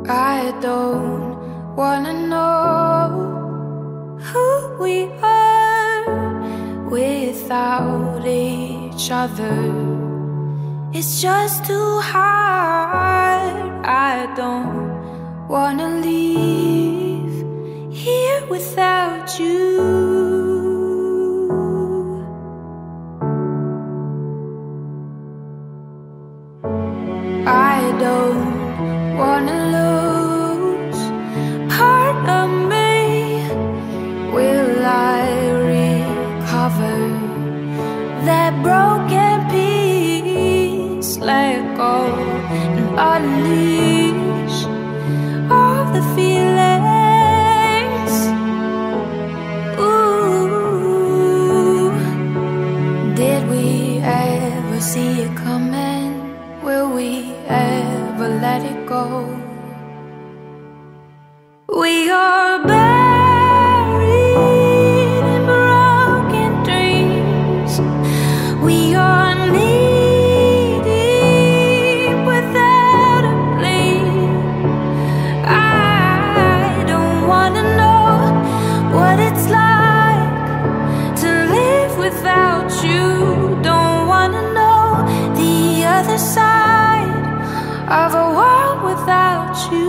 I don't wanna know who we are without each other. It's just too hard. I don't wanna leave here without you. I don't wanna lose part of me. Will I recover that broken piece? Let go and unleash all the feelings. Ooh, did we ever see it coming? Will we ever let it go? We are buried in broken dreams. We are knee deep without a plea. I don't wanna know what it's like to live without you. Don't wanna know the other side of a world without you.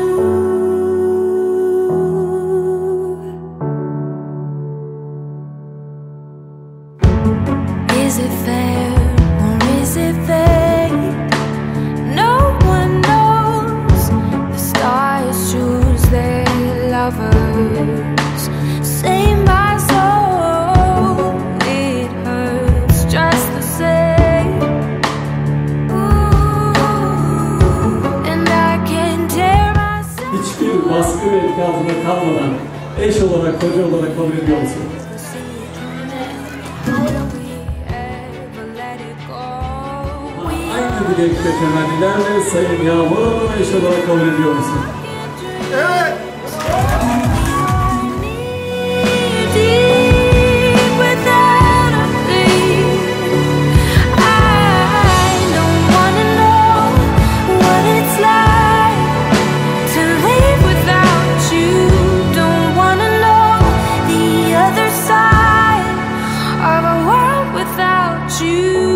Is it fair or is it fate? No one knows. The stars choose their lovers. Save my soul, it hurts just the same. Ooh, and I can tear myself. Hiçbir baskı ve etkazına kalmadan eş olarak, koca olarak kabul ediyor musun? Aynı dilekle temennilerle Sayın Yağmur Hanım'ı eş olarak kabul ediyor musun? Evet. You